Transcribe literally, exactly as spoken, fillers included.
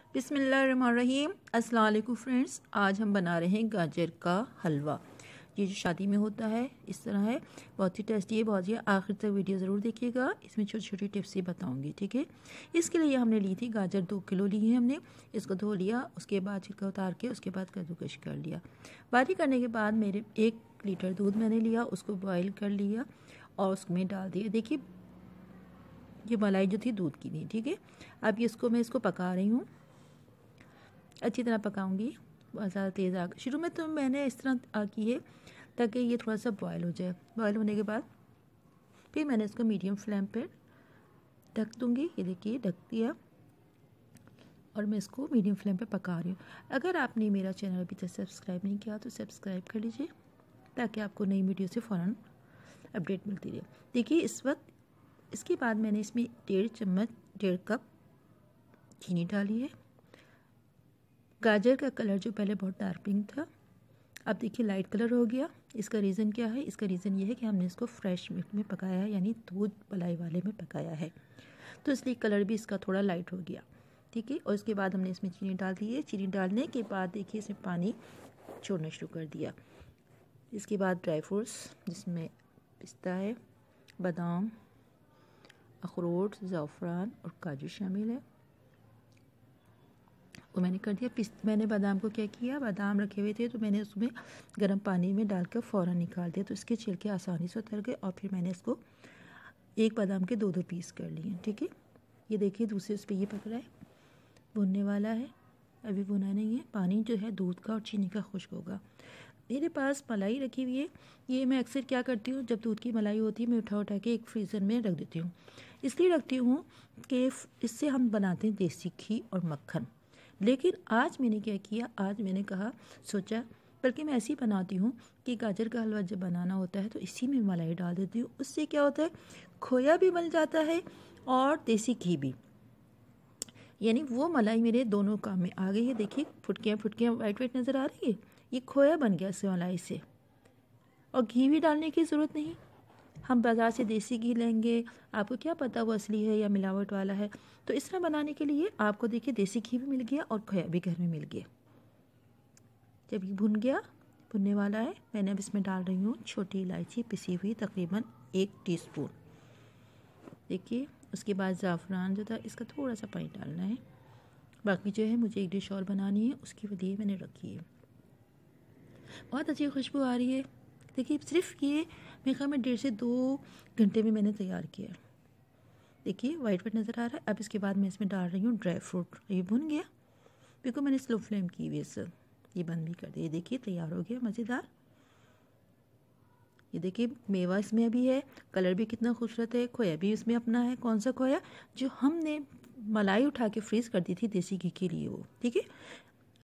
बिस्मिल्लाहिर्रहमानिर्रहीम। अस्सलाम वालेकुम फ्रेंड्स, आज हम बना रहे हैं गाजर का हलवा। ये जो शादी में होता है इस तरह है, बहुत ही टेस्टी है, बहुत ही। आखिर तक वीडियो ज़रूर देखिएगा, इसमें छोटी छोटी टिप्स ही बताऊंगी, ठीक है। इसके लिए हमने ली थी गाजर, दो किलो ली है हमने। इसको धो लिया, उसके बाद छिलका उतार के उसके बाद कद्दूकश कर लिया। बारीक करने के बाद मेरे एक लीटर दूध मैंने लिया, उसको बॉयल कर लिया और उसमें डाल दिया। देखिए ये मलाई जो थी दूध की थी, ठीक है। अब इसको मैं इसको पका रही हूँ, अच्छी तरह पकाऊंगी, बहुत ज़्यादा तेज़ आग। शुरू में तो मैंने इस तरह की है ताकि ये थोड़ा सा बॉयल हो जाए। बॉयल होने के बाद फिर मैंने इसको मीडियम फ्लेम पर ढक दूँगी। ये देखिए ढक दिया और मैं इसको मीडियम फ्लेम पे पका रही हूँ। अगर आपने मेरा चैनल अभी तक सब्सक्राइब नहीं किया तो सब्सक्राइब कर लीजिए ताकि आपको नई वीडियो से फ़ौरन अपडेट मिलती रहे। देखिए इस वक्त इसके बाद मैंने इसमें डेढ़ चम्मच डेढ़ कप चीनी डाली है। गाजर का कलर जो पहले बहुत डार्क पिंक था, अब देखिए लाइट कलर हो गया। इसका रीज़न क्या है? इसका रीज़न ये है कि हमने इसको फ्रेश मिल्क में पकाया है, यानी दूध मलाई वाले में पकाया है, तो इसलिए कलर भी इसका थोड़ा लाइट हो गया, ठीक है। और इसके बाद हमने इसमें चीनी डाल दी है। चीनी डालने के बाद देखिए इसमें पानी छोड़ना शुरू कर दिया। इसके बाद ड्राई फ्रूट्स, जिसमें पिस्ता है, बादाम, अखरोट, ज़ाफ़रान और काजू शामिल है, वो मैंने कर दिया। पिस्त मैंने बादाम को क्या किया, बादाम रखे हुए थे तो मैंने उसमें गर्म पानी में डालकर फ़ौरन निकाल दिया, तो इसके छिलके आसानी से उतर गए। और फिर मैंने इसको एक बादाम के दो दो पीस कर लिए, ठीक है। ये देखिए दूसरे उस पर ये पक रहा है, भुनने वाला है, अभी भुना नहीं है। पानी जो है दूध का और चीनी का खुश्क होगा। मेरे पास मलाई रखी हुई है। ये मैं अक्सर क्या करती हूँ, जब दूध की मलाई होती है मैं उठा उठा के एक फ्रीज़र में रख देती हूँ। इसलिए रखती हूँ कि इससे हम बनाते हैं देसी घी और मक्खन। लेकिन आज मैंने क्या किया, आज मैंने कहा सोचा बल्कि मैं ऐसी बनाती हूँ कि गाजर का हलवा जब बनाना होता है तो इसी में मलाई डाल देती हूँ। उससे क्या होता है, खोया भी बन जाता है और देसी घी भी, यानी वो मलाई मेरे दोनों काम में आ गई है। देखिए फुटकियाँ फुटकियाँ वाइट वाइट नज़र आ रही है, ये खोया बन गया इस मलाई से। और घी भी डालने की ज़रूरत नहीं, हम बाज़ार से देसी घी लेंगे, आपको क्या पता वो असली है या मिलावट वाला है। तो इस तरह बनाने के लिए आपको देखिए देसी घी भी मिल गया और खोया भी घर में मिल गया। जब ये भुन गया, भुनने वाला है, मैंने अब इसमें डाल रही हूँ छोटी इलायची पिसी हुई, तकरीबन एक टीस्पून। देखिए उसके बाद ज़ाफ़रान जो था, इसका थोड़ा सा पानी डालना है। बाकी जो है मुझे एक डिश और बनानी है, उसके लिए मैंने रखी है। बहुत अच्छी खुशबू आ रही है। देखिए सिर्फ ये मेरे ख्याल में डेढ़ से दो घंटे में मैंने तैयार किया। देखिए वाइट वाइट नज़र आ रहा है। अब इसके बाद मैं इसमें डाल रही हूँ ड्राई फ्रूट। ये भुन गया बिल्कुल, मैंने स्लो फ्लेम की हुई है सर, ये बंद भी कर दिया। देखिए तैयार हो गया मज़ेदार। ये देखिए मेवा इसमें अभी है, कलर भी कितना खूबसूरत है। खोया भी इसमें अपना है। कौन सा खोया? जो हमने मलाई उठा के फ्रीज़ कर दी थी देसी घी के लिए, वो, ठीक है।